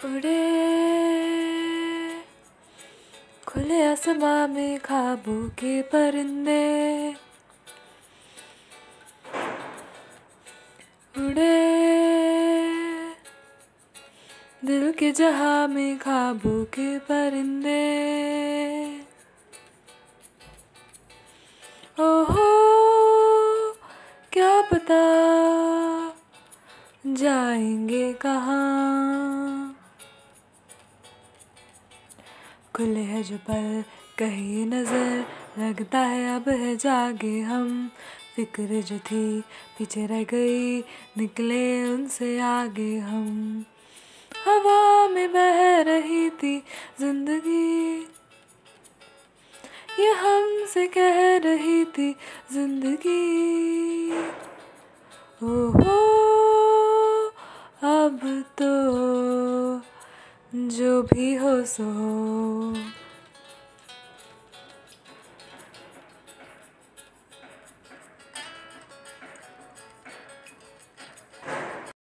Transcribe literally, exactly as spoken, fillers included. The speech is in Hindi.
उड़े खुले आसमां में ख्वाबों के परिंदे, उड़े दिल के जहां में ख्वाबों के परिंदे। ओहो क्या पता जाएंगे कहाँ, खुले है जो पल कहीं नजर, लगता है अब है जागे हम। फिक्र जो थी पीछे रह गई, निकले उनसे आगे हम। हवा में बह रही थी जिंदगी, ये हमसे कह रही थी जिंदगी। ओहो अब तो जो भी हो सो हो।